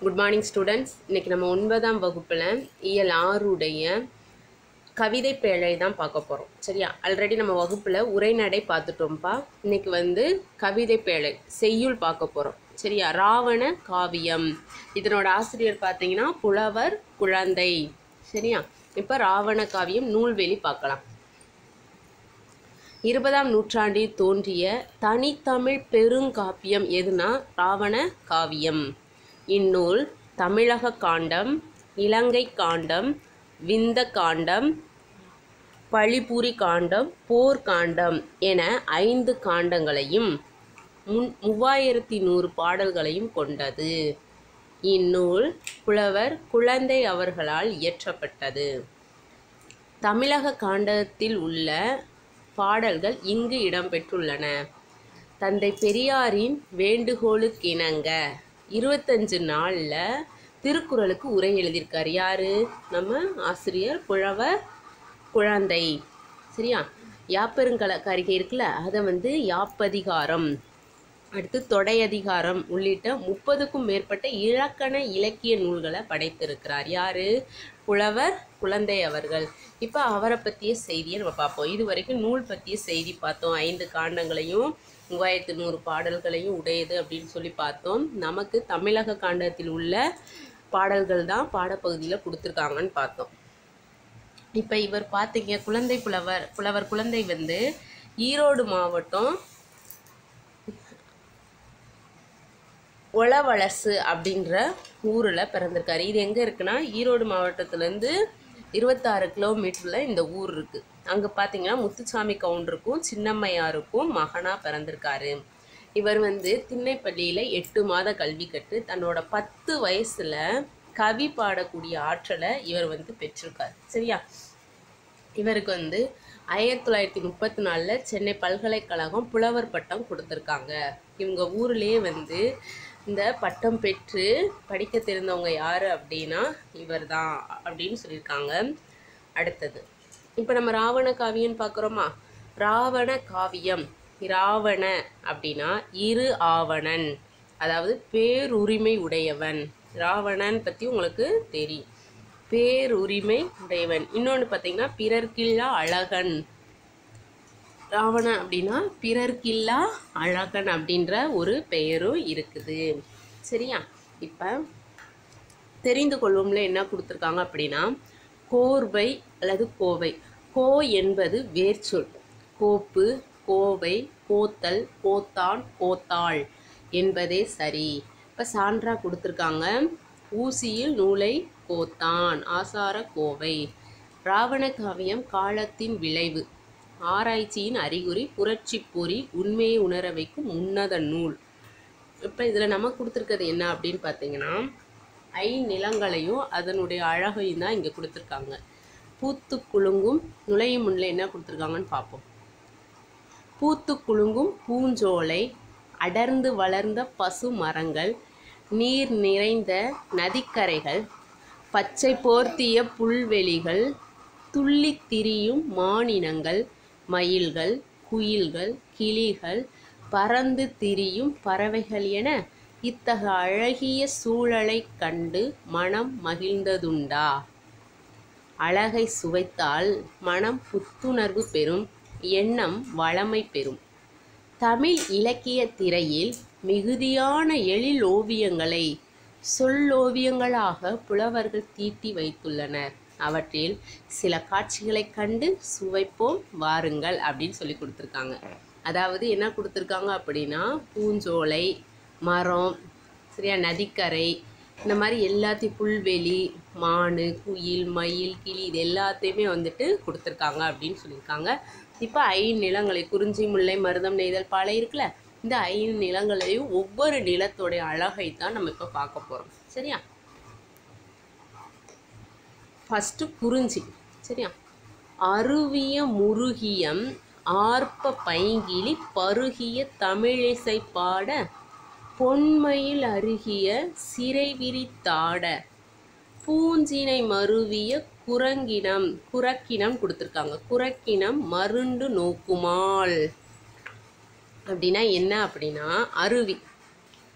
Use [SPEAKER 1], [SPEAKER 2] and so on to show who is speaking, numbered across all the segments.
[SPEAKER 1] Good morning students. இன்றைக்கி நம்ம 9ஆம் வகுப்பில் இயல் 6உடைய கவிதை பேழை தான் பார்க்க போகிறோம். சரியா? ஆல்ரெடி நம்ம வகுப்பில் உரைநடை பார்த்துட்டோம்ப்பா. இன்றைக்கி கவிதை பேழை செய்யுள் பார்க்க போகிறோம். சரியா? ராவண காவியம். இதனோட ஆசிரியர் பார்த்தீங்கன்னா புலவர் குழந்தை. சரியா? இப்போ ராவண காவியம் நூல்வெளி பார்க்கலாம். 20ஆம் நூற்றாண்டில் தோன்றிய தனித்தமிழ் பெருங்காப்பியம் எதுனா ராவண காவியம். இந்நூல் தமிழக காண்டம், இலங்கை காண்டம், விந்த காண்டம், பழிபுரி காண்டம், போர்க்காண்டம் என 5 காண்டங்களையும் 3100 பாடல்களையும் கொண்டது. இந்நூல் புலவர் குழந்தை அவர்களால் இயற்றப்பட்டது. தமிழக காண்டத்தில் உள்ள பாடல்கள் இங்கு இடம்பெற்றுள்ளன. தந்தை பெரியாரின் வேண்டுகோளுக்கிணங்க 25 நாளில் திருக்குறளுக்கு உரை எழுதியிருக்கார். யார்? நம்ம ஆசிரியர் புலவர் குழந்தை. சரியா? யாப்பெருங்கலக்காரிகை இருக்குல்ல, அதை யாப்பதிகாரம், அடுத்து தொடையதிகாரம் உள்ளிட்ட 30க்கும் மேற்பட்ட இலக்கண இலக்கிய நூல்களை படைத்திருக்கிறார். யார்? புலவர் குழந்தை அவர்கள். இப்போ அவரை பற்றிய செய்தியை நம்ம பார்ப்போம். இது வரைக்கும் நூல் பற்றிய செய்தி பார்த்தோம். 5 காண்டங்களையும் 3100 பாடல்களையும் உடையது அப்படின்னு சொல்லி பார்த்தோம். நமக்கு தமிழக காண்டத்தில் உள்ள பாடல்கள் தான் பாடப்பகுதியில் கொடுத்துருக்காங்கன்னு பார்த்தோம். இப்போ இவர் பார்த்தீங்க புலவர் குழந்தை ஈரோடு மாவட்டம் ஒளவளசு அப்படின்ற ஊரில் பிறந்திருக்காரு. இது எங்கே இருக்குன்னா ஈரோடு மாவட்டத்துலேருந்து 26 கிலோமீட்டரில் இந்த ஊர் இருக்குது. அங்கே பார்த்தீங்கன்னா முத்துசாமி கவுண்டருக்கும் சின்னம்மையாருக்கும் மகனாக பிறந்திருக்காரு. இவர் திண்ணைப்பள்ளியில் 8 மாத கல்வி கற்று தன்னோட 10 வயசில் கவி பாடக்கூடிய ஆற்றலை இவர் பெற்றிருக்கார். சரியா? இவருக்கு 1934 சென்னை பல்கலைக்கழகம் புலவர் பட்டம் கொடுத்துருக்காங்க. இவங்க ஊர்லேயே இந்த பட்டம் பெற்று படிக்க தெரிந்தவங்க யார் அப்படின்னா இவர் தான் அப்படின்னு சொல்லியிருக்காங்க. அடுத்தது இப்போ நம்ம ராவண காவியம் பார்க்குறோமா? ராவண காவியம், ராவண அப்படின்னா இரு ஆவணன், அதாவது பேருரிமை உடையவன். ராவணன் பற்றி உங்களுக்கு தெரியும், பேருரிமை உடையவன். இன்னொன்று பார்த்தீங்கன்னா பிறர்க்கில்லா அழகன். ராவணன் அப்படின்னா பிறர்க்கில்லா அழகன் அப்படின்ற ஒரு பெயரும் இருக்குது. சரியா? இப்போ தெரிந்து கொள்வோம்ல என்ன கொடுத்துருக்காங்க அப்படின்னா கோர்வை அல்லது கோவை. கோ என்பது வேர்ச்சொல். கோப்பு, கோவை, கோத்தல், கோத்தான், கோத்தாள் என்பதே சரி. இப்போ சான்றா கொடுத்துருக்காங்க. ஊசியில் நூலை கோத்தான், ஆசார கோவை. ராவண காவியம் காலத்தின் விளைவு, ஆராய்ச்சியின் அறிகுறி, புரட்சி பொறி, உண்மையை உணர வைக்கும் உன்னத நூல். இப்போ இதில் நம்ம கொடுத்துருக்கிறது என்ன அப்படின்னு பார்த்தீங்கன்னா நிலங்களையும் அதனுடைய அழகையும் தான் இங்கே கொடுத்துருக்காங்க. பூத்து குலுங்கும் நுழையும் முன்னில் என்ன கொடுத்துருக்காங்கன்னு பார்ப்போம். பூத்து குலுங்கும் பூஞ்சோலை, அடர்ந்து வளர்ந்த பசு மரங்கள், நீர் நிறைந்த நதிக்கரைகள், பச்சை போர்த்திய புல்வெளிகள், துள்ளி திரியும் மானினங்கள், மயில்கள், குயில்கள், கிளிகள், பறந்து திரியும் பறவைகள் என இத்தகைய அழகிய சூழலை கண்டு மனம் மகிழ்ந்ததுண்டா? அழகை சுவைத்தால் மனம் புத்துணர்வு பெறும், எண்ணம் வளமை பெறும். தமிழ் இலக்கிய திரையில் மிகுதியான எழில் ஓவியங்களை சொல்லோவியங்களாக புலவர்கள் தீட்டி வைத்துள்ளனர். அவற்றில் சில காட்சிகளை கண்டு சுவைப்போம் வாருங்கள் அப்படின்னு சொல்லி கொடுத்துருக்காங்க. அதாவது என்ன கொடுத்துருக்காங்க அப்படின்னா பூஞ்சோலை, மரம், சரியா, நதிக்கரை, இந்த மாதிரி எல்லாத்தையும், புல்வெளி, மானு, குயில், மயில், கிளி, இது எல்லாத்தையுமே கொடுத்துருக்காங்க அப்படின்னு சொல்லியிருக்காங்க. இப்போ 5 நிலங்களை, குறிஞ்சி, முல்லை, மருதம், நெய்தல், பாலை இருக்குல்ல, இந்த 5 நிலங்களையும் ஒவ்வொரு நிலத்தோடைய அழகை தான் நம்ம இப்போ பார்க்க போகிறோம். சரியா? ஃபஸ்ட்டு குறிஞ்சி. சரியா? அருவிய முருகியம் ஆர்ப்ப பைங்கிளி பருகிய தமிழிசை பாட பொன்மயில் அருகிய சிறை விரித்தாட பூஞ்சினை மருவிய குரக்கினம் கொடுத்துருக்காங்க. குரக்கினம் மருண்டு நோக்குமாள் அப்படின்னா என்ன அப்படின்னா அருவி.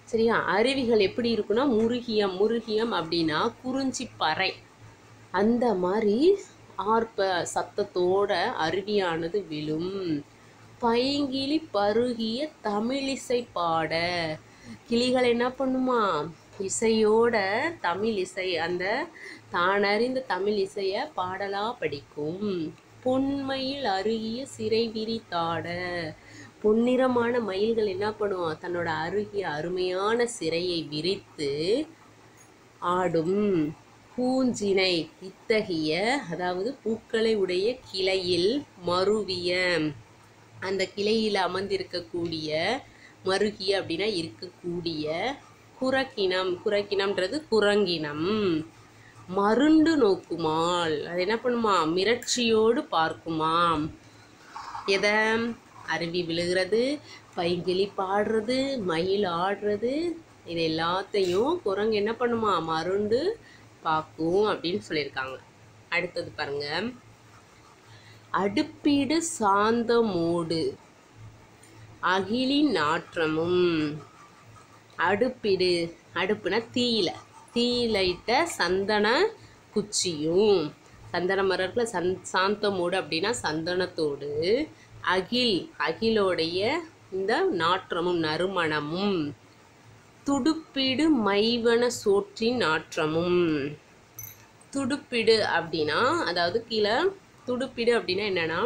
[SPEAKER 1] சரியா? அருவிகள் எப்படி இருக்குன்னா முருகியம். முருகியம் அப்படின்னா குறிஞ்சி பறை. அந்த மாதிரி ஆர்ப்ப சத்தத்தோட அருவியானது விழும். பைங்கிளி பருகிய தமிழிசை பாட. கிளிகள் என்ன பண்ணுமா? இசையோட தமிழ் இசை, அந்த தானறிந்த தமிழ் இசையை பாடலா படிக்கும். பொன்மயில் அருகிய சிறை விரித்தாட. பொன்னிறமான மயில்கள் என்ன பண்ணுவோம்? தன்னோட அருகிய அருமையான சிறையை விரித்து ஆடும். பூஞ்சினை இத்தகைய, அதாவது பூக்களை உடைய கிளையில் மருவிய, அந்த கிளையில் அமர்ந்திருக்கக்கூடிய, மருகிய அப்படின்னா இருக்கக்கூடிய, குரக்கினம். குரக்கினம்ன்றது குரங்கினம். மருண்டு நோக்குமால். அது என்ன பண்ணுமா? மிரட்சியோடு பார்க்குமாம். எதை? அருவி விழுகிறது, பைங்கிளி பாடுறது, மயில் ஆடுறது, இது எல்லாத்தையும் குரங்கு என்ன பண்ணுமா? மருண்டு பார்க்கும் அப்படின்னு சொல்லியிருக்காங்க. அடுத்தது பாருங்க. அடுப்பிடு சாந்தமோடு அகிலின் நாற்றமும். அடுப்பிடு, அடுப்புனா தீயில, தீயில இட்ட சந்தன குச்சியும். சந்தன மரத்தில் சாந்தமோடு அப்படின்னா சந்தனத்தோடு, அகில், அகிலோடைய இந்த நாற்றமும் நறுமணமும். துடுப்பிடு மைவன சோற்றின் நாற்றமும். துடுப்பிடு அப்படின்னா, அதாவது கீழே துடுப்பிடு அப்படின்னா என்னன்னா,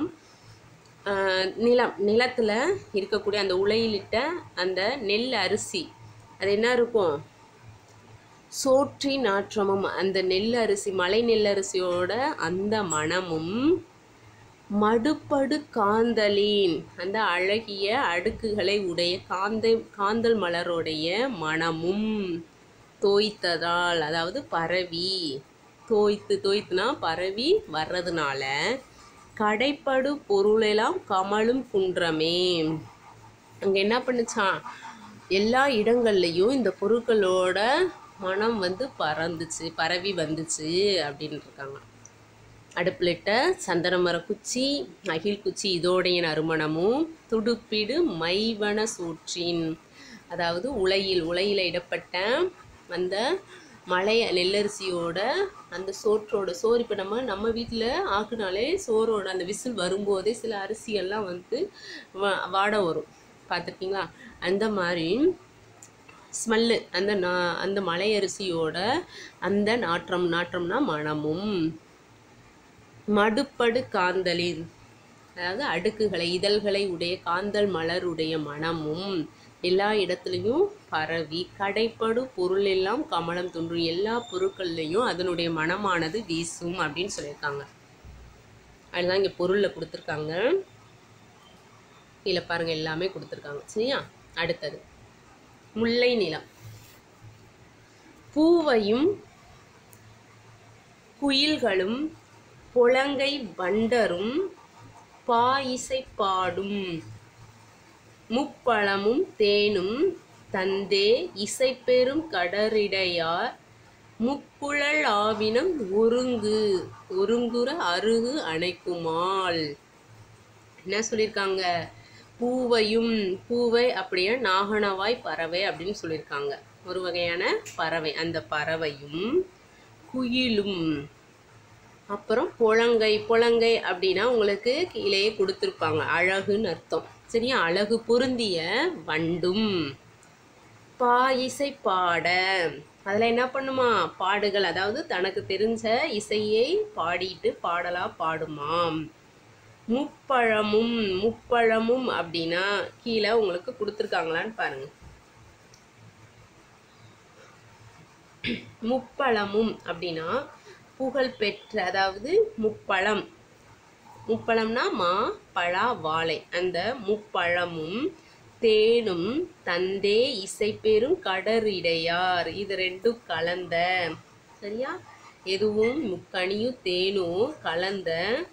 [SPEAKER 1] நிலத்தில் இருக்கக்கூடிய அந்த உலையிலிட்ட அந்த நெல் அரிசி, அது என்ன இருக்கும்? சோற்றின் நாற்றமும். அந்த நெல் அரிசி, மலை நெல்லரிசியோட அந்த மணமும். மடுப்படு காந்தலின், அந்த அழகிய அடுக்குகளை உடைய காந்தல் மலருடைய மணமும். தோய்த்ததால், அதாவது பரவி, தோய்த்துனா பரவி வர்றதுனால. கடைப்படு பொருளெல்லாம் கமலும் குன்றமே. அங்கே என்ன பண்ணுச்சான்? எல்லா இடங்கள்லையும் இந்த பொருட்களோட மனம் பறந்துச்சு, பரவி வந்துச்சு அப்படின்னு இருக்காங்க. அடுப்பிலிட்ட சந்தன மர குச்சி, அகில் குச்சி இதோடைய நறுமணமும். துடுப்பிடு மைவன சோற்றின், அதாவது உலையில் இடப்பட்ட அந்த மலை நெல்லரிசியோட அந்த சோற்றோட, சோறு இப்போ நம்ம வீட்டில் ஆக்குனாலே சோறோட அந்த விசில் வரும்போதே சில அரிசியெல்லாம் வாட வரும், பார்த்துருக்கீங்களா? அந்த மாதிரி ஸ்மெல்லு, அந்த மலை அரிசியோட அந்த நாற்றம்னா மணமும். மடுப்படு காந்தலின், அதாவது அடுக்குகளை, இதழ்களை உடைய காந்தல் மலருடைய மணமும் எல்லா இடத்துலையும் பரவி. கடைப்படு பொருள் எல்லாம் கமலம் தோன்றும், எல்லா பொருட்கள்லையும் அதனுடைய மனமானது வீசும் அப்படின்னு சொல்லியிருக்காங்க. அதுதான் இங்கே பொருளில் கொடுத்துருக்காங்க. கீழே பாருங்க, எல்லாமே கொடுத்துருக்காங்க. சரியா? அடுத்தது முல்லை நிலம். பூவையும் குயில்களும் புலங்கை வண்டரும் பாயிசை பாடும். முப்பழமும் தேனும் தந்தே இசைப்பெரும் கடறிடையார். முக்குழல் ஆவினம் ஒருங்குற அருகு அணைக்குமால். என்ன சொல்லியிருக்காங்க? பூவையும், பூவை அப்படியே நாகனவாய் பறவை அப்படின்னு சொல்லியிருக்காங்க. ஒரு வகையான பறவை. அந்த பறவையும் குயிலும், அப்புறம் புலங்கை அப்படின்னா உங்களுக்கு கீழே கொடுத்துருப்பாங்க, அழகுன்னு அர்த்தம். சரியா? அழகு பொருந்திய வண்டும். பாயிசை பாட, அதில் என்ன பண்ணுமா? பாடுகள், அதாவது தனக்கு தெரிஞ்ச இசையை பாடிட்டு பாடலா பாடுமாம். முப்பழமும் அப்படின்னா கீழே உங்களுக்கு கொடுத்துருக்காங்களான்னு பாருங்க. முப்பழமும் அப்படின்னா புகழ் பெற்ற, அதாவது முப்பழம்னா மா, பழா, வாழை. அந்த முப்பழமும் தேனும் தந்தே இசைப்பெரும் கடறிடையார், இது ரெண்டும் கலந்த. சரியா? எதுவும் முக்கனியும் தேனும் கலந்த.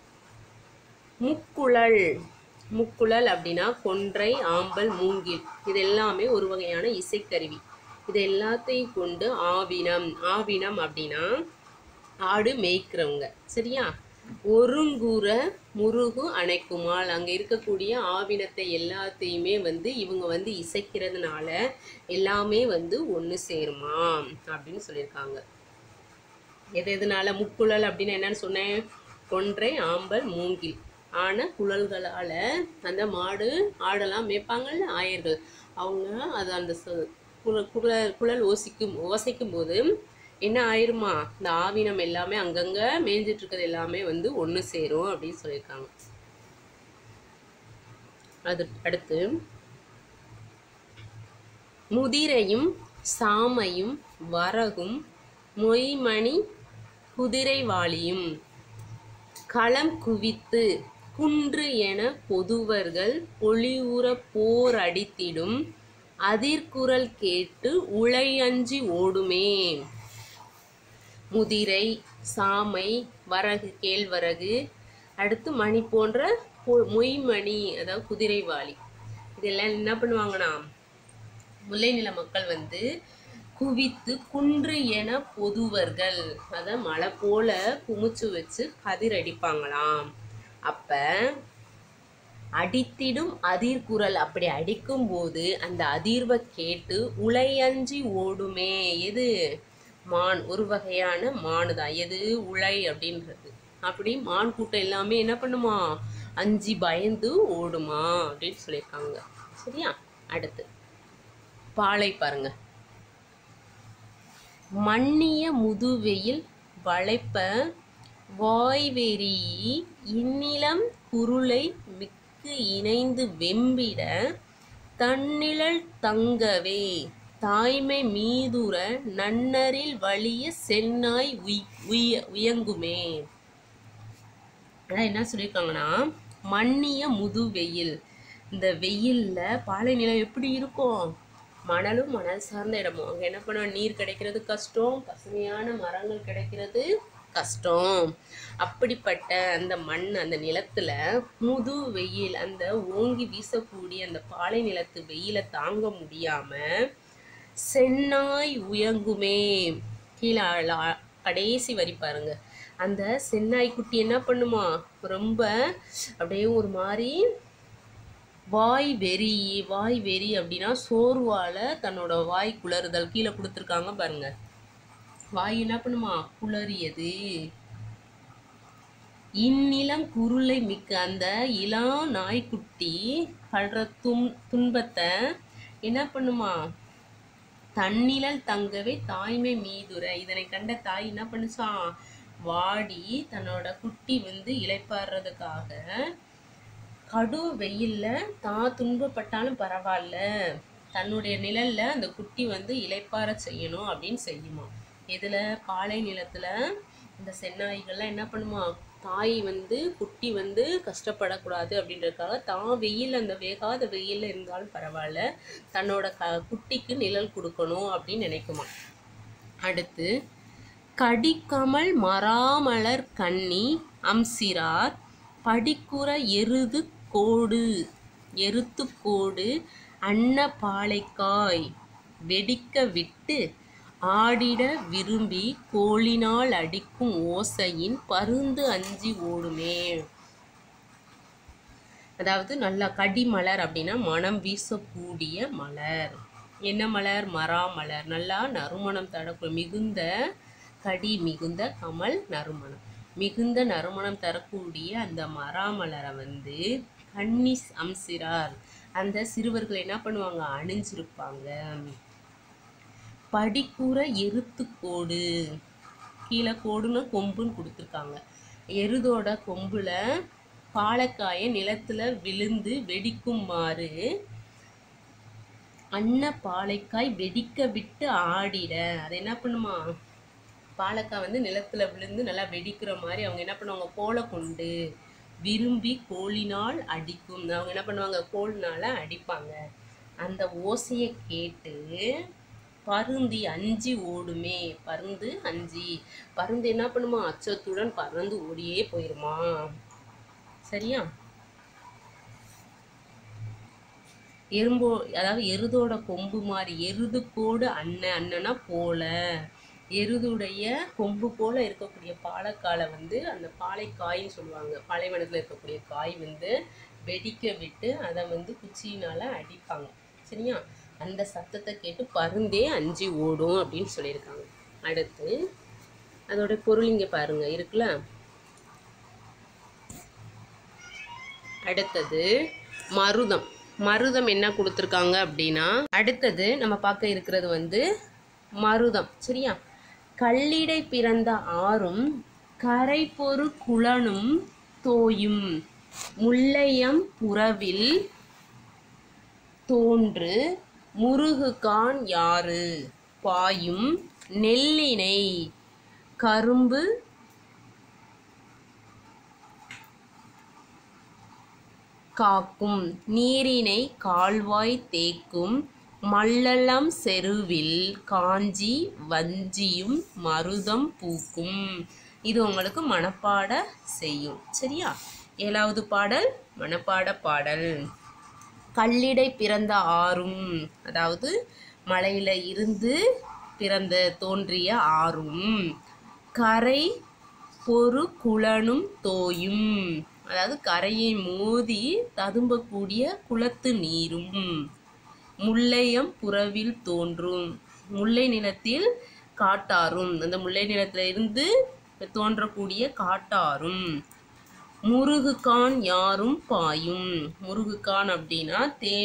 [SPEAKER 1] முக்குழல் அப்படின்னா கொன்றை, ஆம்பல், மூங்கில், இது எல்லாமே ஒரு வகையான இசைக்கருவி. இது எல்லாத்தையும் கொண்டு ஆவினம் அப்படின்னா ஆடு மேய்க்கிறவங்க. சரியா? ஒருங்குற முருகு அணைக்குமால். அங்கே இருக்கக்கூடிய ஆவினத்தை எல்லாத்தையுமே வந்து இவங்க வந்து இசைக்கிறதுனால எல்லாமே வந்து ஒன்று சேருமா அப்படின்னு சொல்லியிருக்காங்க. எதனால? முக்குழல் அப்படின்னு என்னன்னு சொன்னேன்? கொன்றை, ஆம்பல், மூங்கில் ஆன குழல்களால் அந்த மாடு ஆடெல்லாம் மேய்ப்பாங்கள்ல ஆயர்கள், அவங்க அது அந்த குழல் ஓசைக்கும் போது என்ன ஆயிருமா, இந்த ஆவினம் எல்லாமே அங்கங்கே மேய்ஞ்சிட்டு இருக்கிறது எல்லாமே வந்து ஒன்று சேரும் அப்படின்னு சொல்லியிருக்காங்க. அது அடுத்து முதிரையும் சாமையும் வரகும் மொய்மணி குதிரைவாளியும் களம் குவித்து குன்று என பொதுவர்கள் பொலிவுற போர் அடித்திடும் அதிர்குரல் கேட்டு உளையஞ்சி ஓடுமே. முதிரை, சாமை, வரகு, கேழ்வரகு, அடுத்து மணி போன்ற மொய்மணி, அதாவது குதிரைவாளி, இதெல்லாம் என்ன பண்ணுவாங்கன்னா முல்லை நில மக்கள் வந்து குவித்து குன்று என பொதுவர்கள், அதை மலை போல குமிச்சு வச்சு கதிர் அடிப்பாங்களாம். அப்ப அடித்திடும் அதிர்குரல், அப்படி அடிக்கும் போது அந்த அதிர்வை கேட்டு உளையஞ்சி ஓடுமே. எது? மான், ஒரு வகையான மானு தான். எது? உளை அப்படின்றது. அப்படி மான் கூட்டம் எல்லாமே என்ன பண்ணுமா, அஞ்சி பயந்து ஓடுமா அப்படின்னு சொல்லியிருக்காங்க. சரியா? அடுத்து பாலை பாருங்க. மன்னிய முதுவெயில் வளைப்ப வாய்வெறி இந்நிலம் குருளை மிக்கு இணைந்து வெம்பிட தன்னிழல் தங்கவே தாய்மை மீதுற நன்னரில் வலிய சென்னாய் உயங்குமே. அதான் என்ன சொல்லியிருக்காங்கன்னா, மன்னிய முதுவெயில், இந்த வெயில்ல பாலை நிலம் எப்படி இருக்கும்? மணலும் மணல் சார்ந்த இடமும். அங்கே என்ன பண்ணுவோம், நீர் கிடைக்கிறது கஷ்டம், பசுமையான மரங்கள் கிடைக்கிறது கஷ்டம். அப்படிப்பட்ட அந்த மண், அந்த நிலத்துல முது வெயில், அந்த ஓங்கி வீசக்கூடிய அந்த பாலை நிலத்து வெயிலை தாங்க முடியாம சென்னாய் உயங்குமே. கீழே கடைசி வரி பாருங்க. அந்த சென்னாய் குட்டி என்ன பண்ணுமா, ரொம்ப அப்படியே ஒரு மாதிரி வாய் வெறி அப்படின்னா சோர்வால தன்னோட வாய் குளறுதல். கீழே கொடுத்துருக்காங்க பாருங்க. வாய் என்ன பண்ணுமா, குளறியது. இந்நிலம் குருளை மிக்க, அந்த இளம் நாய்க்குட்டி படுற துன்பத்தை என்ன பண்ணுமா, தன்னிழல் தங்கவே தாய்மை மீதுற. இதனை கண்ட தாய் என்ன பண்ணுச்சான், வாடி தன்னோட குட்டி வந்து இளைப்பாடுறதுக்காக கடும் வெயில்ல தான் துன்பப்பட்டாலும் பரவாயில்ல, தன்னுடைய நிழல்ல அந்த குட்டி வந்து இளைப்பாற செய்யணும் அப்படின்னு செய்யுமா. இதுல பாலை நிலத்துல இந்த செந்நாய்கள்லாம் என்ன பண்ணுமா, தாய் வந்து குட்டி வந்து கஷ்டப்படக்கூடாது அப்படின்றதுக்காக தான் வெயில், அந்த வேகாத வெயில்ல இருந்தாலும் பரவாயில்ல, தன்னோட குட்டிக்கு நிழல் கொடுக்கணும் அப்படின்னு நினைக்குமா. அடுத்து கடிக்கமல் மராமலர் கண்ணி அம்சிரார் படிக்குற எருத்து கோடு அன்ன பாலைக்காய் வெடிக்க விட்டு ஆடிட விரும்பி கோளினால் அடிக்கும் ஓசையின் பருந்து அஞ்சி ஓடுமே. அதாவது நல்லா கடிமலர் அப்படின்னா மனம் வீசக்கூடிய மலர். என்ன மலர்? மராமலர். நல்லா நறுமணம் தரக்கூடிய, மிகுந்த கடி, மிகுந்த கமல், நறுமணம், மிகுந்த நறுமணம் தரக்கூடிய அந்த மராமலரை வந்து கன்னி அம்சிரார், அந்த சிறுவர்கள் என்ன பண்ணுவாங்க, அணிஞ்சிருப்பாங்க. படிக்குற எருத்துக்கோடு, கீழே கோடுன்னு கொம்புன்னு கொடுத்துருக்காங்க. எருதோட கொம்புல பாலக்காய நிலத்துல விழுந்து வெடிக்குமாறு அன்ன பாலைக்காய் வெடிக்க விட்டு ஆடிட. அதை என்ன பண்ணுமா, பாலக்காய் வந்து நிலத்துல விழுந்து நல்லா வெடிக்கிற மாதிரி அவங்க என்ன பண்ணுவாங்க, கோலை கொண்டு விரும்பி கோலினால் அடிக்கும். அவங்க என்ன பண்ணுவாங்க, கோல்னால அடிப்பாங்க. அந்த ஓசையை கேட்டு பருந்தி அஞ்சி ஓடுமே. பருந்து அஞ்சி, பருந்து என்ன பண்ணுமா, அச்சத்துடன் பறந்து ஓடியே போயிருமா. சரியா? அதாவது எருதோட கொம்பு மாதிரி, எருது கோடு அண்ணன்னா போல, எருதுடைய கொம்பு போல் இருக்கக்கூடிய பாலக்காலை வந்து அந்த பாலைக்காயின்னு சொல்லுவாங்க, பாலைவனத்தில் இருக்கக்கூடிய காய் வந்து வெடிக்க விட்டு அதை வந்து குச்சியினால் அடிப்பாங்க. சரியா? அந்த சத்தத்தை கேட்டு பருந்தே அஞ்சி ஓடும் அப்படின்னு சொல்லியிருக்காங்க. அடுத்து அதோட பொருள் இங்கே பாருங்கள் இருக்குல்ல. அடுத்தது மருதம். மருதம் என்ன கொடுத்துருக்காங்க அப்படின்னா, அடுத்தது நம்ம பார்க்க இருக்கிறது வந்து மருதம். சரியா? கல்லிடை பிறந்த ஆறும் கரை பொறு குளனும் தோயும் முல்லையம் புறவில் தோன்று முருகுகான் யாறு பாயும் நெல்லினை கரும்பு காக்கும் நீரினை கால்வாய் தேக்கும் மல்லலம் செருவில் காஞ்சி வஞ்சியும் மருதம் பூக்கும். இது உங்களுக்கு மனப்பாட செய்யும். சரியா? 7வது பாடல் மனப்பாட பாடல். கல்லிடை பிறந்த ஆறும், அதாவது மலையில இருந்து பிறந்த தோன்றிய ஆறும், கரை பொறு குளனும் தோயும், அதாவது கரையை மோதி ததும்பக்கூடிய குளத்து நீரும், முல்லையம் புறவில் தோன்றும், முல்லை நிலத்தில் காட்டாரும், அந்த முல்லை நிலத்தில் இருந்து தோன்றக்கூடிய காட்டாரும், முருகுகான் யாரும் பாயும். முருகுகான் அப்படின்னா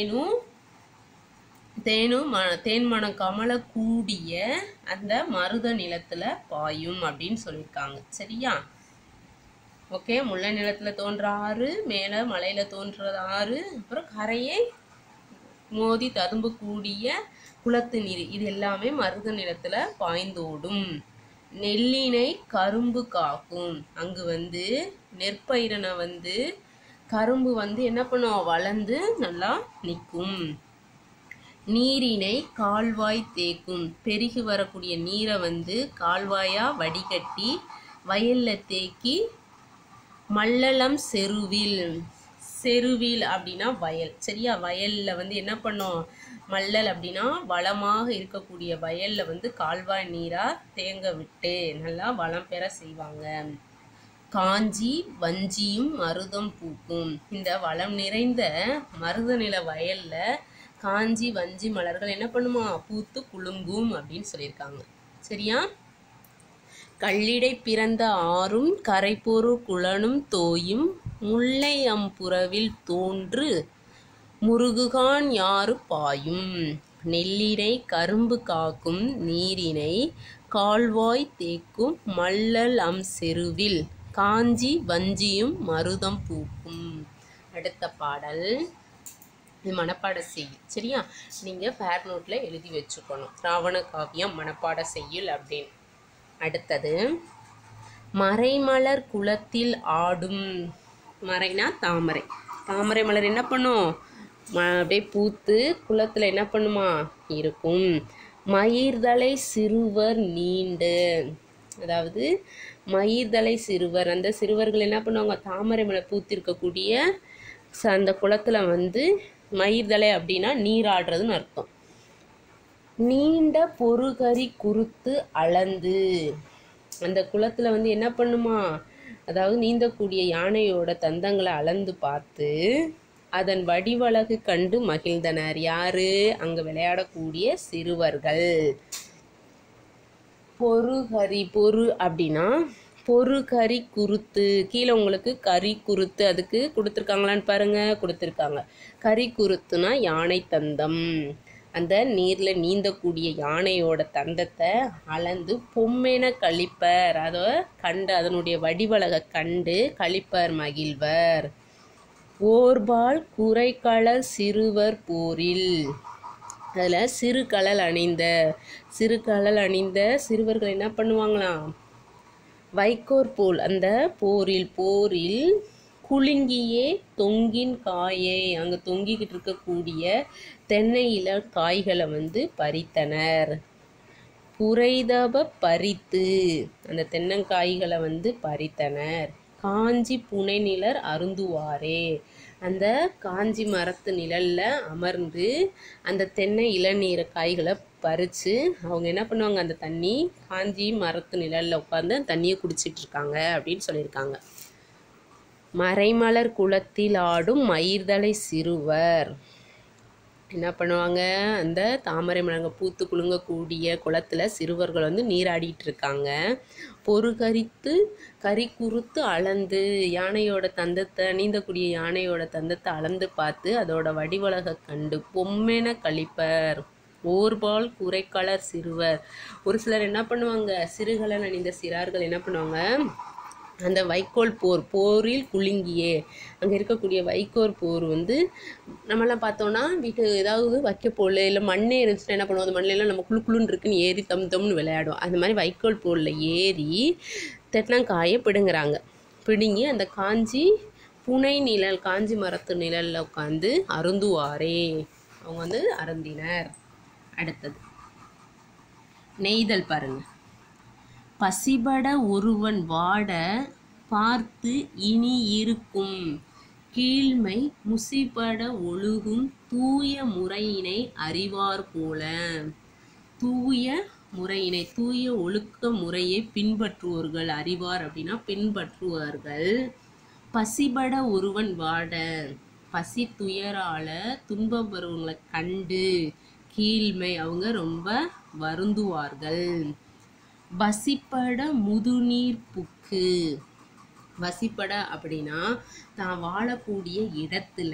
[SPEAKER 1] தேன்மணம் கமல கூடிய அந்த மருத நிலத்துல பாயும் அப்படின்னு சொல்லியிருக்காங்க. சரியா? ஓகே. முல்லை நிலத்துல தோன்ற ஆறு, மேல மலையில தோன்ற ஆறு, அப்புறம் கரையை மோதி ததும்பு கூடிய குளத்து நீர், இது எல்லாமே மருத நிலத்துல பாய்ந்தோடும். நெல்லினை கரும்பு காக்கும். அங்கு வந்து நெற்பயிரனை வந்து கரும்பு வந்து என்ன பண்ணும், வளர்ந்து நல்லா நிற்கும். நீரினை கால்வாய் தேக்கும். பெருகி வரக்கூடிய நீரை வந்து கால்வாயா வடிகட்டி வயல்ல தேக்கி மல்லலம் செருவில், செருவில் அப்படின்னா வயல். சரியா? வயல்ல வந்து என்ன பண்ணும், மல்லல் அப்படின்னா வளமாக இருக்கக்கூடிய வயல்ல வந்து கால்வாய் நீரா தேங்க விட்டு நல்லா வளம் பெற செய்வாங்க. காஞ்சி வஞ்சியும் மருதம் பூக்கும். இந்த வளம் நிறைந்த மருத நில வயல்ல காஞ்சி வஞ்சி மலர்கள் என்ன பண்ணுமா, பூத்து குலுங்கும் அப்படின்னு சொல்லியிருக்காங்க. சரியா? கல்லிடை பிறந்த ஆறும் கரைப்பொரு குளனும் தோயும் முல்லை அம்புறவில் தோன்று முருகுகான் யாறு பாயும் நெல்லினை கரும்பு காக்கும் நீரினை கால்வாய் தேக்கும் மல்லல் செருவில் காஞ்சி வஞ்சியும் மருதம் பூக்கும். அடுத்த பாடல் இது மனப்பாட செய்யுள். சரியா? நீங்கள் ஃபேர் நோட்டில் எழுதி வச்சுக்கணும், ராவண காவியம் மனப்பாட செய்யுள் அப்படின்னு. அடுத்தது மறைமலர் குளத்தில் ஆடும். மறைனா தாமரை. தாமரை மலர் என்ன பண்ணும், அப்படியே பூத்து குளத்தில் என்ன பண்ணுமா இருக்கும். மயிர்தலை சிறுவர் நீண்டு, அதாவது மயிர்தலை சிறுவர், அந்த சிறுவர்கள் என்ன பண்ணுவாங்க, தாமரை மலர் பூத்திருக்கக்கூடிய அந்த குளத்தில் வந்து மயிர்தலை அப்படின்னா நீராடுறதுன்னு அர்த்தம். நீண்ட பொறுகரி குறுத்து அளந்து, அந்த குளத்தில் வந்து என்ன பண்ணுமா, அதாவது நீந்தக்கூடிய யானையோட தந்தங்களை அளந்து பார்த்து அதன் வடிவழகு கண்டு மகிழ்ந்தனர். யாரு, அங்கே விளையாடக்கூடிய சிறுவர்கள். பொறுகரி, பொறு அப்படின்னா பொறுகரி குருத்து, கீழே உங்களுக்கு கரி குருத்து அதுக்கு கொடுத்துருக்காங்களான்னு பாருங்க, கொடுத்துருக்காங்க. கரி குருத்துனா யானை தந்தம். அந்த நீரில் நீந்தக்கூடிய யானையோட தந்தத்தை அளந்து பொம்மென கழிப்பர், அதை கண்டு அதனுடைய வடிவழகை கண்டு கழிப்பர் மகிழ்வர். ஓர்பால் குறைகள சிறுவர் போரில், அதில் சிறு கழல் அணிந்த சிறுவர்கள் என்ன பண்ணுவாங்களாம், வைக்கோர் போல் அந்த போரில் குலுங்கியே தொங்கின் காயை, அங்கே தொங்கிக்கிட்டு இருக்கக்கூடிய தென்னை இல காய்களை வந்து பறித்தனர். புரைதப பறித்து, அந்த தென்னங்காய்களை வந்து பறித்தனர். காஞ்சி புனைநிலர் அருந்துவாரே, அந்த காஞ்சி மரத்து நிழலில் அமர்ந்து அந்த தென்னை இளநீரை காய்களை பறித்து அவங்க என்ன பண்ணுவாங்க, அந்த தண்ணி காஞ்சி மரத்து நிழலில் உட்காந்து தண்ணியை குடிச்சிட்டு இருக்காங்க அப்படின்னு சொல்லியிருக்காங்க. மறைமலர் குளத்தில் ஆடும் மயிர்தலை சிறுவர் என்ன பண்ணுவாங்க, அந்த தாமரை மலர்கள் பூத்து குலுங்கக்கூடிய குளத்தில் சிறுவர்கள் வந்து நீராடிட்டு இருக்காங்க. பொறுகரித்து கறி குறுத்து அளந்து யானையோட தந்தத்தை நீந்தக்கூடிய யானையோட தந்தத்தை அளந்து பார்த்து அதோட வடிவழக கண்டு பொம்மென கழிப்பர் ஓர்பால் குறைக்கலர் சிறுவர். ஒரு சிலர் என்ன பண்ணுவாங்க, சிறுகலன் அணிந்த சிறார்கள் என்ன பண்ணுவாங்க, அந்த வைக்கோல் போரில் குலுங்கியே அங்கே இருக்கக்கூடிய வைக்கோல் போர் வந்து நம்மளாம் பார்த்தோன்னா வீட்டு ஏதாவது வைக்கப்போல் இல்லை மண்ணே இருந்துச்சுன்னா என்ன பண்ணுவோம், அந்த மண்ணிலெலாம் நம்ம குழுக்குழுன்னு இருக்குன்னு ஏறி தம்னு விளையாடுவோம். அந்த மாதிரி வைக்கோல் போரில் ஏறி தென்னங்காயை பிடுங்குறாங்க. பிடுங்கி அந்த காஞ்சி புனை நிழல் காஞ்சி மரத்து நிழலில் உட்காந்து அருந்துவாரே அவங்க வந்து அருந்தினர். அடுத்தது நெய்தல் பாருங்க. பசிபட ஒருவன் வாட பார்த்து இனி இருக்கும் கீழ்மை முசிபட ஒழுகும் தூய முறையினை அறிவார் போல. தூய முறையினை தூய ஒழுக்க முறையை பின்பற்றுவோர்கள் அறிவார் அப்படின்னா பின்பற்றுவார்கள். பசிபட ஒருவன் வாட பசி துயரால துன்பப்படுறவங்களை கண்டு கீழ்மை அவங்க ரொம்ப வருந்துவார்கள். வசிப்பட முதுநீர் புக்கு வசிப்பட அப்படின்னா தான் வாழக்கூடிய இடத்துல,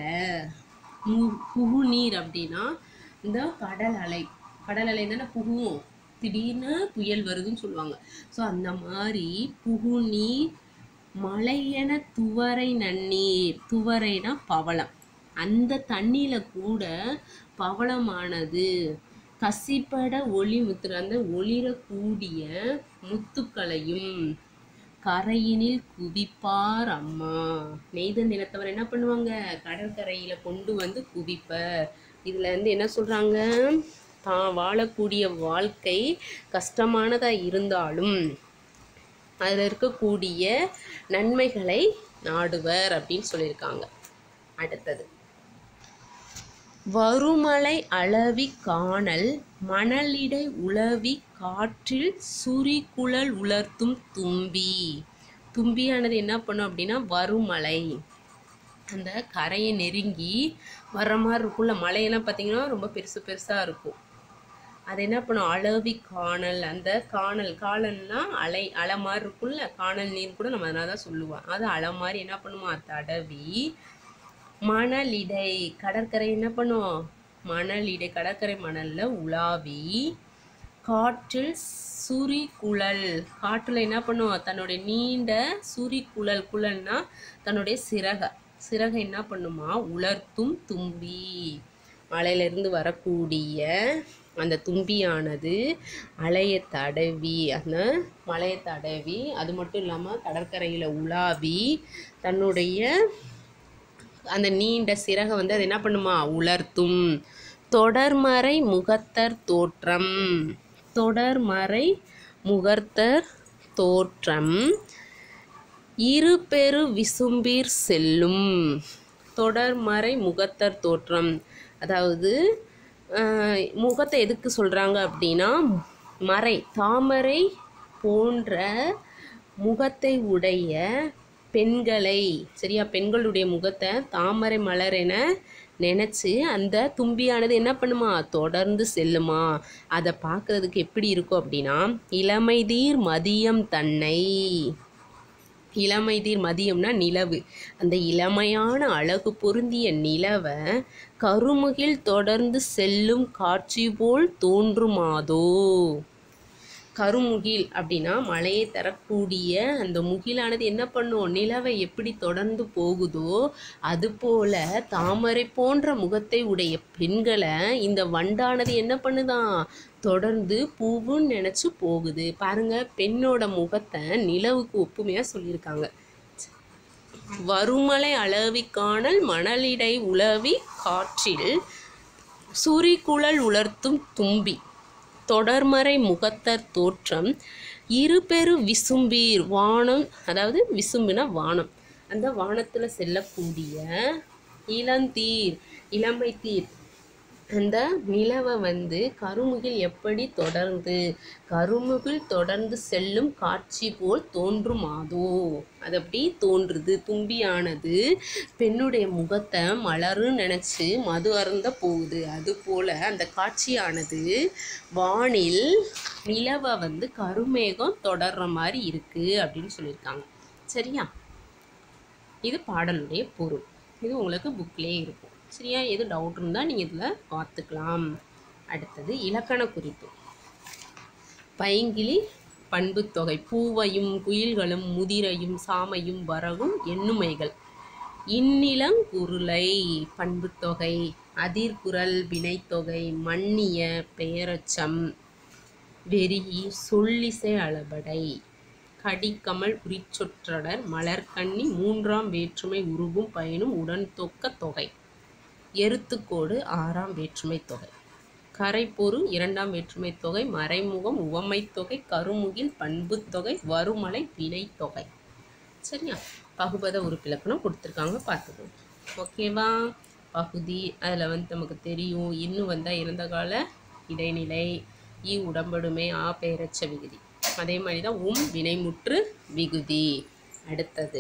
[SPEAKER 1] புகுநீர் அப்படின்னா இந்த கடல் அலை தானே புகுவோம், திடீர்னு புயல் வருதுன்னு சொல்லுவாங்க. ஸோ அந்த மாதிரி புகுநீர் மலையென துவரை நன்னீர், துவரைனா பவளம், அந்த தண்ணியில் கூட பவளமானது கசிப்பட ஒளி முத்து அந்த ஒளிரக்கூடிய முத்துக்களையும் கரையினில் குவிப்பார் அம்மா. நெய்தல் நிலத்தவர் என்ன பண்ணுவாங்க, கடற்கரையில் கொண்டு வந்து குவிப்பர். இதில் வந்து என்ன சொல்கிறாங்க, தான் வாழக்கூடிய வாழ்க்கை கஷ்டமானதாக இருந்தாலும் அதில் இருக்கக்கூடிய நன்மைகளை நாடுவர் அப்படின்னு சொல்லியிருக்காங்க. அடுத்தது வருமலை அளவி காணல் மணலிடை உளவி காற்றில் சுரிகுழல் உலர்த்தும் தும்பி. தும்பியானது என்ன பண்ணும் அப்படின்னா வருமலை அந்த கரையை நெருங்கி வர்ற மாதிரி இருக்கும்ல, மலையெல்லாம் பார்த்திங்கன்னா ரொம்ப பெருசாக இருக்கும். அது என்ன பண்ணும், அளவி காணல், அந்த காணல்னா அலை மாதிரி இருக்கும்ல, காணல் நீர் கூட நம்ம அதனால தான் சொல்லுவோம். அது அலை மாதிரி என்ன பண்ணுமா தடவி மணலிடை கடற்கரை என்ன பண்ணும், மணலிடை கடற்கரை மணலில் உலாவி காற்றில் சுரிகுழல் காற்றில் என்ன பண்ணுவோம் தன்னுடைய நீண்ட சுரிகுழல், குழல்னா தன்னுடைய சிறகை என்ன பண்ணுமா உலர்த்தும் தும்பி. மலையிலிருந்து வரக்கூடிய அந்த தும்பியானது அலையை தடவி அந்த மலையை தடவி அது மட்டும் இல்லாமல் கடற்கரையில் உலாவி தன்னுடைய அந்த நீண்ட சிறகை வந்து அது என்ன பண்ணுமா உலர்த்தும். தொடர்மறை முகத்தர் தோற்றம் தொடர்மறை முகத்தர் தோற்றம் இருபெரு விசும்பீர் செல்லும். தொடர்மறை முகத்தர் தோற்றம் அதாவது முகத்தை எதுக்கு சொல்கிறாங்க அப்படின்னா, மறை தாமரை போன்ற முகத்தை உடைய பெண்களை, சரியா, பெண்களுடைய முகத்தை தாமரை மலர் என நினச்சி அந்த தும்பியானது என்ன பண்ணுமா தொடர்ந்து செல்லுமா. அதை பார்க்குறதுக்கு எப்படி இருக்கும் அப்படின்னா, இளமைதீர் மதியம் தன்னை, இளமைதீர் மதியம்னா நிலவு, அந்த இளமையான அழகு பொருந்திய நிலவை கருமுகில் தொடர்ந்து செல்லும் காட்சி போல் தோன்றுமாதோ. கருமுகில் அப்படின்னா மழையை தரக்கூடிய அந்த முகிலானது என்ன பண்ணும், நிலவை எப்படி தொடர்ந்து போகுதோ அதுபோல தாமரை போன்ற முகத்தை உடைய பெண்களை இந்த வண்டானது என்ன பண்ணுதான் தொடர்ந்து பூவுன்னு நினச்சி போகுது. பாருங்க, பெண்ணோட முகத்தை நிலவுக்கு ஒப்புமையாக சொல்லியிருக்காங்க. வருமலை அளவி காணல் மணலிடை உலவி காற்றில் சுரிகுழல் உலர்த்தும் தும்பி தொடர்மறை முகத்தர் தோற்றம் இருபெரு விசும்பீர் வானம், அதாவது விசும்புனா வானம், அந்த வானத்தில் செல்லக்கூடிய இளந்தீர், இளமை தீர். அந்த நிலவை வந்து கருமுகில் எப்படி தொடர்ந்து கருமுகில் தொடர்ந்து செல்லும் காட்சி போல் தோன்றுமாதோ, அது அப்படி தோன்றுது. தும்பியானது பெண்ணுடைய முகத்தை மலருன்னு நினச்சி மது அருந்த போகுது. அதுபோல் அந்த காட்சியானது வானில் நிலவை வந்து கருமேகம் தொடர்ற மாதிரி இருக்குது அப்படின்னு சொல்லியிருக்காங்க. சரியா? இது பாடலுடைய பொருள். இது உங்களுக்கு புக்லேயே இருக்கும். சரியா? எது டவுட் இருந்தால் நீங்கள் இதில் பார்த்துக்கலாம். அடுத்தது இலக்கண குறிப்பு. பைங்கிளி பண்புத்தொகை. பூவையும் குயில்களும் முதிரையும் சாமையும் வரகும் எண்ணுமைகள். இந்நிலங்குருளை பண்புத்தொகை. அதிர்குரல் வினைத்தொகை. மன்னிய பெயரச்சம். வெறி சொல்லிசை அளபடை. கடிக்கமல் உரிச்சொற்றொடர் மலர்கண்ணி மூன்றாம் வேற்றுமை உருவும் பயனும் உடன்தொக்க தொகை. எருத்துக்கோடு ஆறாம் வேற்றுமை தொகை. கரைப்பொரு இரண்டாம் வேற்றுமை தொகை. மறைமுகம் உவமைத்தொகை. கருமுகில் பண்புத்தொகை. வருமலை வினைத்தொகை. சரியா? பகுபத உறுப்பிலக்கணம் கொடுத்துருக்காங்க, பார்த்துக்கோங்க. ஓகேவா? பகுதி அதில் வந்து நமக்கு தெரியும். இன்னும் வந்தால் இறந்த கால இடைநிலை. உடம்படுமை. பெயரச்ச விகுதி. அதே மாதிரி தான் வினைமுற்று விகுதி. அடுத்தது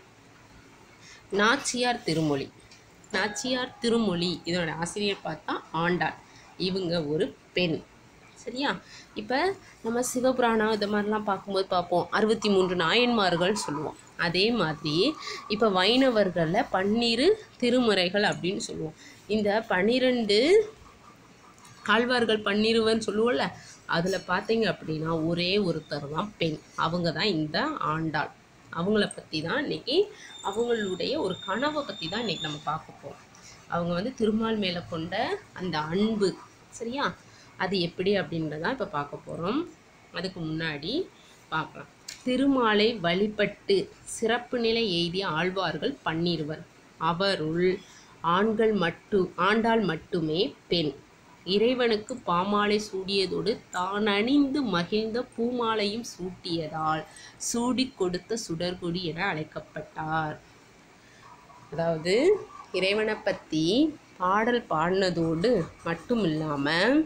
[SPEAKER 1] நாச்சியார் திருமொழி. நாச்சியார் திருமொழி இதோட ஆசிரியர் பார்த்தா ஆண்டாள். இவங்க ஒரு பெண். சரியா? இப்போ நம்ம சிவபுராணம் இது மாதிரிலாம் பார்க்கும்போது பார்ப்போம் 63 நாயன்மார்கள் சொல்லுவோம். அதே மாதிரி இப்போ வைணவர்களில் 12 திருமுறைகள் அப்படின்னு சொல்லுவோம். இந்த 12 ஆழ்வார்கள் 12 சொல்லுவோம்ல, அதில் பார்த்தீங்க அப்படின்னா ஒரே ஒருத்தர் தான் பெண். அவங்க தான் இந்த ஆண்டாள். அவங்கள பற்றி தான் இன்றைக்கி, அவங்களுடைய ஒரு கனவை பற்றி தான் இன்றைக்கி நம்ம பார்க்க போகிறோம். அவங்க வந்து திருமால் மேலே கொண்ட அந்த அன்பு. சரியா? அது எப்படி அப்படின்றதான் இப்போ பார்க்க போகிறோம். அதுக்கு முன்னாடி பார்க்கலாம். திருமாலை வழிபட்டு சிறப்பு நிலை எய்திய ஆழ்வார்கள் 12. அவருள் ஆண்டாள் மட்டுமே பெண். இறைவனுக்கு பாமாலை சூடியதோடு தான் அணிந்து மகிழ்ந்த பூமாலையும் சூட்டியதால் சூடி கொடுத்த சுடர்கொடி என அழைக்கப்பட்டார். அதாவது இறைவனை பற்றி பாடல் பாடினதோடு மட்டும் இல்லாமல்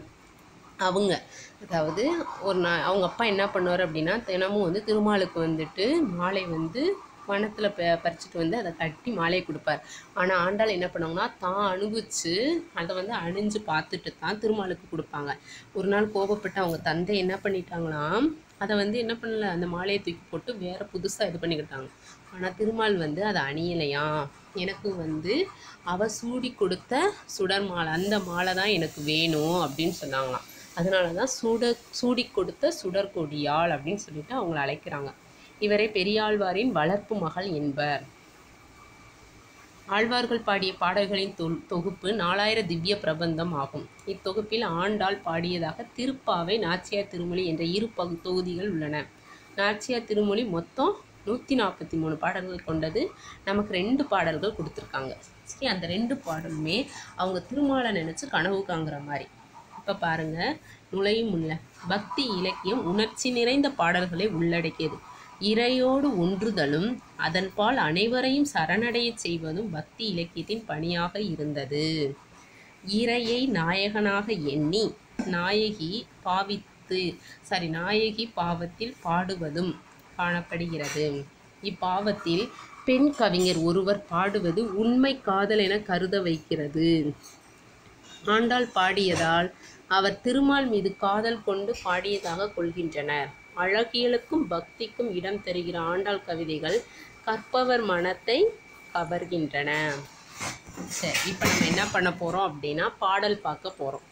[SPEAKER 1] அதாவது அவங்க அப்பா என்ன பண்ணுவார் அப்படின்னா, தினமும் வந்து திருமாலுக்கு வந்துட்டு மாலை வந்து வனத்தில் பறிச்சுட்டு வந்து அதை கட்டி மாலையை கொடுப்பார். ஆனால் ஆண்டாள் என்ன பண்ணுவாங்கன்னா, தான் அனுபவிச்சு அதை வந்து அணிஞ்சு பார்த்துட்டு தான் திருமாலுக்கு கொடுப்பாங்க. ஒரு நாள் கோபப்பட்டு அவங்க தந்தை என்ன பண்ணிட்டாங்களாம், அதை வந்து என்ன பண்ணல, அந்த மாலையை தூக்கி போட்டு வேறு புதுசாக இது பண்ணிக்கிட்டாங்க. ஆனால் திருமால் வந்து அதை அணியலையா, எனக்கு வந்து அவள் சூடி கொடுத்த சுடர் மாலை, அந்த மாலை தான் எனக்கு வேணும் அப்படின்னு சொன்னாங்களாம். அதனால தான் சூடி கொடுத்த சுடர்கொடியாள் அப்படின்னு சொல்லிட்டு அவங்கள அழைக்கிறாங்க. இவரை பெரியாழ்வாரின் வளர்ப்பு மகள் என்பர். ஆழ்வார்கள் பாடிய பாடல்களின் தொகுப்பு 4000 திவ்ய பிரபந்தம் ஆகும். இத்தொகுப்பில் ஆண்டாள் பாடியதாக திருப்பாவை, நாச்சியார் திருமொழி என்ற 2 தொகுதிகள் உள்ளன. நாச்சியார் திருமொழி மொத்தம் 143 பாடல்கள் கொண்டது. நமக்கு 2 பாடல்கள் கொடுத்துருக்காங்க. சரி, அந்த 2 பாடலுமே அவங்க திருமாலை நினச்சி கனவு காங்குற மாதிரி. இப்போ பாருங்கள், நுழையும் முன்ன பக்தி இலக்கியம் உணர்ச்சி நிறைந்த பாடல்களை உள்ளடக்கியது. இறையோடு ஒன்றுதலும் அதன்பால் அனைவரையும் சரணடைய செய்வதும் பக்தி இலக்கியத்தின் பணியாக இருந்தது. இறையை நாயகனாக எண்ணி நாயகி பாவத்தில் பாடுவதும் காணப்படுகிறது. இப்பாவத்தில் பெண் கவிஞர் ஒருவர் பாடுவது உண்மை காதல் என கருத வைக்கிறது. ஆண்டாள் பாடியதால் அவர் திருமால் மீது காதல் கொண்டு பாடியதாக கொள்கின்றனர். அழகியலுக்கும் பக்திக்கும் இடம் தருகிற ஆண்டாள் கவிதைகள் கற்பவர் மனத்தை கவர்கின்றன. சரி, இப்போ நம்ம என்ன பண்ண போகிறோம் அப்படின்னா பாடல் பார்க்க போகிறோம்.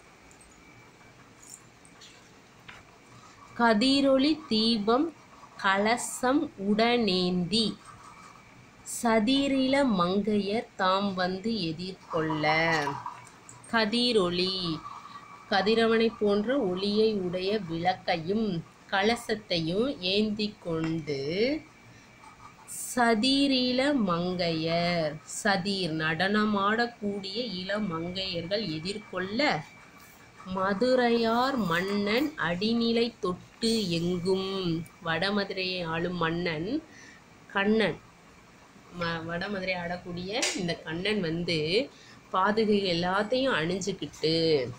[SPEAKER 1] கதிரொளி தீபம் கலசம் உடனேந்தி சதிரில மங்கையர் தாம் வந்து எதிர்கொள்ள. கதிரொளி, கதிரவனை போன்ற ஒளியை உடைய விளக்கையும் கலசத்தையும் ஏந்தி கொண்டு சதிரில மங்கையர், சதிர் நடனமாடக்கூடிய இளமங்கையர்கள் எதிர்கொள்ள மதுரையார் மன்னன் அடிநிலை தொட்டு எங்கும். வடமதுரையை ஆளும் மன்னன் கண்ணன் வடமதுரை ஆடக்கூடிய இந்த கண்ணன் வந்து பாதுகை எல்லாத்தையும் அணிஞ்சுக்கிட்டு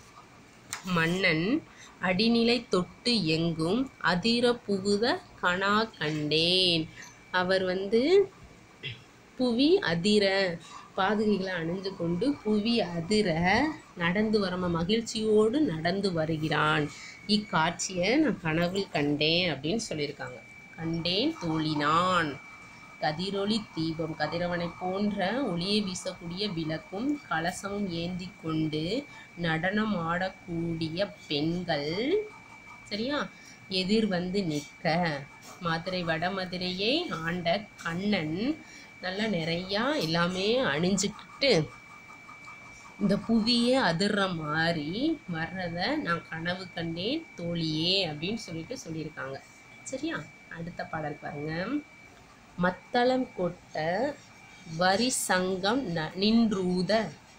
[SPEAKER 1] மன்னன் அடிநிலை தொட்டு எங்கும் அதிர புகுத கணா கண்டேன். அவர் வந்து புவி அதிர பாதுகைகளை அணிந்து கொண்டு புவி அதிர நடந்து மகிழ்ச்சியோடு நடந்து வருகிறான். இக்காட்சியை நான் கனவில் கண்டேன் அப்படின்னு சொல்லியிருக்காங்க. கண்டேன் தோழினான். கதிரொளி தீபம், கதிரவனை போன்ற ஒளியை வீசக்கூடிய விளக்கும் கலசமும் ஏந்தி கொண்டு நடனம் ஆடக்கூடிய பெண்கள் சரியா எதிர் வந்து நிற்க, மதுரை வடமதுரையை ஆண்ட கண்ணன் நல்லா நிறையா எல்லாமே அணிஞ்சுக்கிட்டு இந்த புவியே அதிர்ற மாதிரி வர்றதை நான் கனவு கண்டேன் தோழியே அப்படின்னு சொல்லியிருக்காங்க. சரியா, அடுத்த பாடல் பாருங்க. மத்தளம் கொட்ட வரி சங்கம் நின்றூத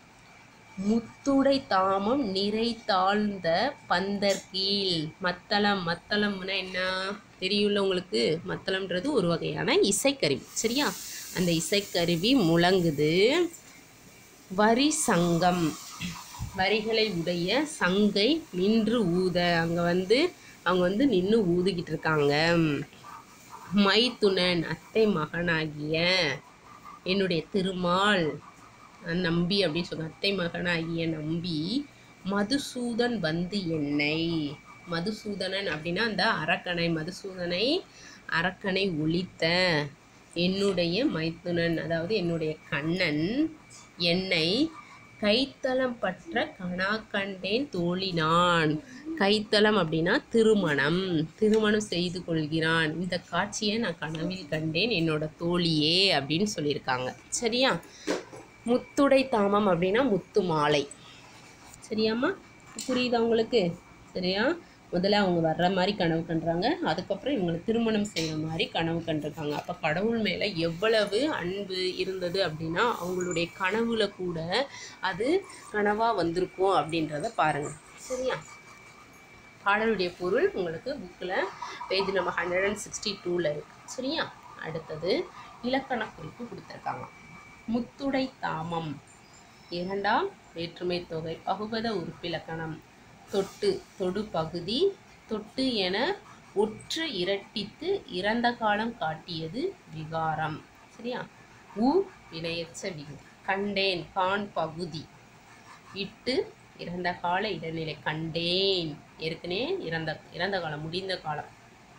[SPEAKER 1] முத்துடை தாமம் நிறை தாழ்ந்த பந்தர்கீழ். மத்தளம்னா என்ன தெரியும்ல உங்களுக்கு? மத்தளம்ன்றது ஒரு வகையான இசைக்கருவி. சரியா, அந்த இசைக்கருவி முழங்குது. வரி சங்கம், வரிகளை உடைய சங்கை நின்று ஊத, அவங்க வந்து நின்று ஊதிக்கிட்டு இருக்காங்க. மைத்துனன், அத்தை மகனாகிய என்னுடைய திருமால் நம்பி அப்படின்னு சொல்லுவாங்க. அத்தை மகனாகிய நம்பி மதுசூதன் வந்து என்னை, மதுசூதனன் அப்படின்னா அந்த அரக்கனை, மதுசூதனை அரக்கனை ஒழித்த என்னுடைய மைத்துனன், அதாவது என்னுடைய கண்ணன் என்னை கைத்தலம் பற்ற கணா கண்டேன் தோழினான். கைத்தலம் அப்படின்னா திருமணம் செய்து கொள்கிறான். இந்த காட்சியை நான் கனவில் கண்டேன் என்னோட தோழியே அப்படின்னு சொல்லியிருக்காங்க. சரியா, முத்துடை தாமம் அப்படின்னா முத்து மாலை. சரியாம்மா, புரியுதா உங்களுக்கு? சரியா, முதல்ல அவங்க வர்ற மாதிரி கனவு கண்டுறாங்க, அதுக்கப்புறம் இவங்களை திருமணம் செய்கிற மாதிரி கனவு கண்டிருக்காங்க. அப்போ கடவுள் மேலே எவ்வளவு அன்பு இருந்தது அப்படின்னா அவங்களுடைய கனவுல கூட அது கனவாக வந்திருக்கும் அப்படின்றத பாருங்கள். சரியா, பாடலுடைய பொருள் உங்களுக்கு புக்கில் பேஜ் நம்பர் 162 இருக்குது. சரியா, அடுத்தது இலக்கண குறிப்பு கொடுத்துருக்காங்க. முத்துடை தாமம் இரண்டாம் வேற்றுமை தொகை பகுபத உறுப்பிலக்கணம். தொட்டு, தொடு பகுதி, தொட்டு என ஒற்று இரட்டித்து இறந்த காலம் காட்டியது விகாரம். சரியா, வினையச்ச விகுதி. கண்டேன், கான் பகுதி, இட்டு இறந்த கால இடைநிலை. கண்டேன் ஏற்கனவே இறந்த காலம், முடிந்த காலம்.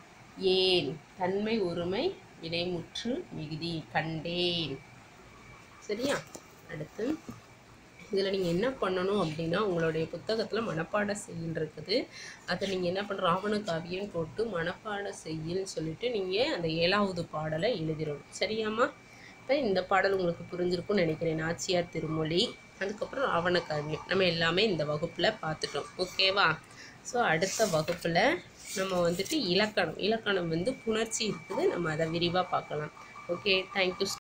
[SPEAKER 1] ஏன் தன்மை ஒருமை வினைமுற்று மிகுதி. கண்டேன். சரியா, அடுத்து இதில் நீங்கள் என்ன பண்ணணும் அப்படின்னா உங்களுடைய புத்தகத்தில் மனப்பாட செய்யுள் இருக்குது. அதை நீங்கள் என்ன பண்ணுற, ராவண காவியம் போட்டு மனப்பாட செய்யுள்னு சொல்லிட்டு நீங்கள் அந்த 7வது பாடலை எழுதிடணும். சரியாம்மா? இப்போ இந்த பாடல் உங்களுக்கு புரிஞ்சிருக்கும்னு நினைக்கிறேன். நாச்சியார் திருமொழி, அதுக்கப்புறம் ராவண காவியம் நம்ம எல்லாமே இந்த வகுப்பில் பார்த்துட்டோம். ஓகேவா? ஸோ அடுத்த வகுப்பில் நம்ம வந்துட்டு இலக்கணம் புணர்ச்சி இருக்குது, நம்ம அதை விரிவாக பார்க்கலாம். Okay, thank you.